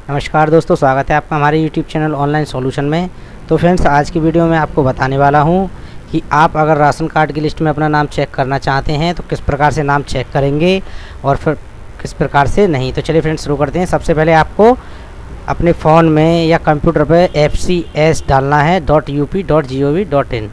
नमस्कार दोस्तों, स्वागत है आपका हमारे YouTube चैनल ऑनलाइन सॉल्यूशन में। तो फ्रेंड्स, आज की वीडियो में आपको बताने वाला हूं कि आप अगर राशन कार्ड की लिस्ट में अपना नाम चेक करना चाहते हैं तो किस प्रकार से नाम चेक करेंगे और फिर किस प्रकार से नहीं। तो चलिए फ्रेंड्स, शुरू करते हैं। सबसे पहले आपको अपने फ़ोन में या कंप्यूटर पर FCS डालना है .up.gov.in।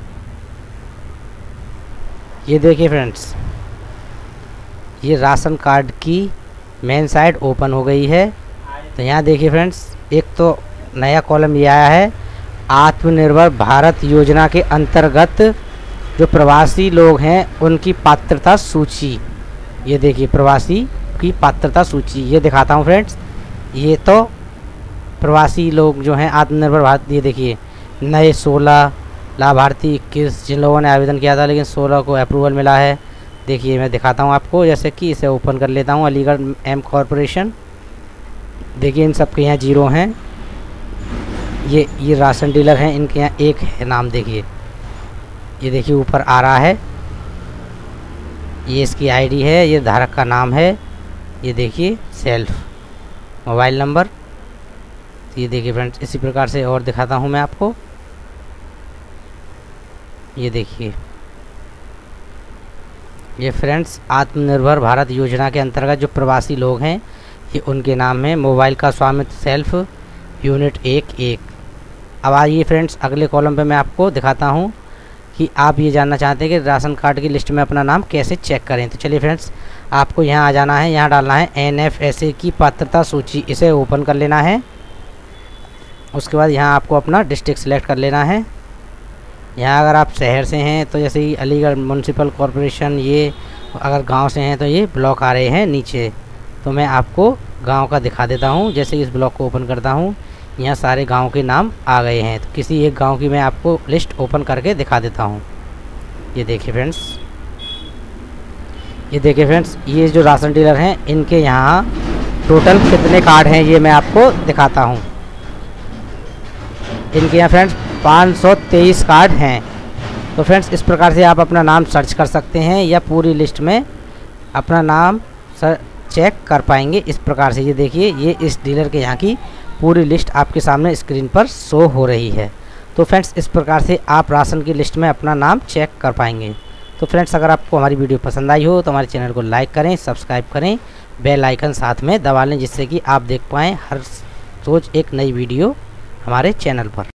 ये देखिए फ्रेंड्स, ये राशन कार्ड की मेन साइट ओपन हो गई है। तो यहाँ देखिए फ्रेंड्स, एक तो नया कॉलम ये आया है, आत्मनिर्भर भारत योजना के अंतर्गत जो प्रवासी लोग हैं उनकी पात्रता सूची। ये देखिए, प्रवासी की पात्रता सूची ये दिखाता हूँ फ्रेंड्स। ये तो प्रवासी लोग जो हैं आत्मनिर्भर भारत, ये देखिए नए 16 लाभार्थी 21 जिन लोगों ने आवेदन किया था, लेकिन 16 को अप्रूवल मिला है। देखिए मैं दिखाता हूँ आपको, जैसे कि इसे ओपन कर लेता हूँ। अलीगढ़ एम कॉरपोरेशन, देखिए इन सब के यहाँ 0 हैं। ये राशन डीलर हैं, इनके यहाँ 1 है नाम। देखिए ये देखिए ऊपर आ रहा है, ये इसकी आईडी है, ये धारक का नाम है। ये देखिए सेल्फ, मोबाइल नंबर। ये देखिए फ्रेंड्स, इसी प्रकार से और दिखाता हूँ मैं आपको। ये देखिए, ये फ्रेंड्स आत्मनिर्भर भारत योजना के अंतर्गत जो प्रवासी लोग हैं ये उनके नाम में। मोबाइल का स्वामित्व सेल्फ, यूनिट 1 अब आइए फ्रेंड्स, अगले कॉलम पे मैं आपको दिखाता हूँ कि आप ये जानना चाहते हैं कि राशन कार्ड की लिस्ट में अपना नाम कैसे चेक करें। तो चलिए फ्रेंड्स, आपको यहाँ आ जाना है, यहाँ डालना है NFSA की पात्रता सूची। इसे ओपन कर लेना है। उसके बाद यहाँ आपको अपना डिस्ट्रिक्ट सेलेक्ट कर लेना है। यहाँ अगर आप शहर से हैं तो जैसे कि अलीगढ़ म्यूनसिपल कॉरपोरेशन, ये अगर गांव से हैं तो ये ब्लॉक आ रहे हैं नीचे। तो मैं आपको गांव का दिखा देता हूँ। जैसे इस ब्लॉक को ओपन करता हूँ, यहाँ सारे गांव के नाम आ गए हैं। तो किसी एक गांव की मैं आपको लिस्ट ओपन करके दिखा देता हूँ। ये देखिए फ्रेंड्स, ये जो राशन डीलर हैं इनके यहाँ टोटल कितने कार्ड हैं ये मैं आपको दिखाता हूँ। इनके यहाँ फ्रेंड्स 523 कार्ड हैं। तो फ्रेंड्स, इस प्रकार से आप अपना नाम सर्च कर सकते हैं या पूरी लिस्ट में अपना नाम चेक कर पाएंगे इस प्रकार से। ये देखिए, ये इस डीलर के यहाँ की पूरी लिस्ट आपके सामने स्क्रीन पर शो हो रही है। तो फ्रेंड्स, इस प्रकार से आप राशन की लिस्ट में अपना नाम चेक कर पाएंगे। तो फ्रेंड्स, अगर आपको हमारी वीडियो पसंद आई हो तो हमारे चैनल को लाइक करें, सब्सक्राइब करें, बेल आइकन साथ में दबा लें, जिससे कि आप देख पाएँ हर रोज़ एक नई वीडियो हमारे चैनल पर।